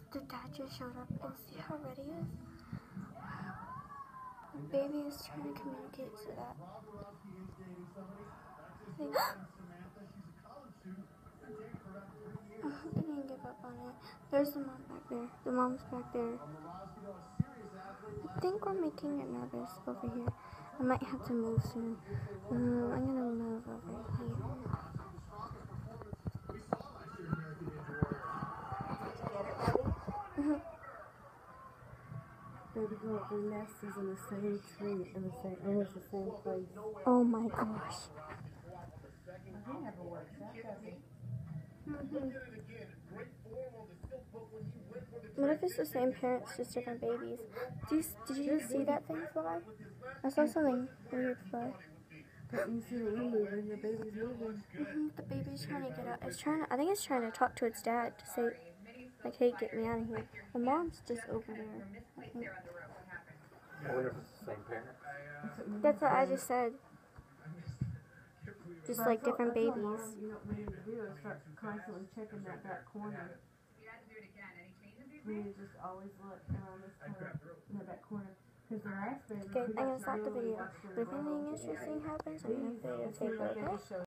The dad just showed up and see how red he is? The baby is trying to communicate to that. Like, they didn't give up on it. There's the mom back there. The mom's back there. I think we're making it nervous over here. I might have to move soon. I'm gonna move over here. Baby girl, the nest is in the same tree, almost the same place. Oh my gosh. What if it's the same parents, just different babies? Did you just see that thing fly? I saw something weird fly. But you see it moving, the baby's moving. The baby's trying to get out. I think it's trying to talk to its dad to say, like, hey, get me out of here. The mom's just over there. I think. I wonder if it's the same parent. That's what I just said. Just like different babies. You know what we need to do is start constantly checking that back corner. We need to just always look around this corner, in the back corner. Because the last baby, Okay, I'm gonna stop the video. But if anything interesting happens, I'm gonna videotape it, okay?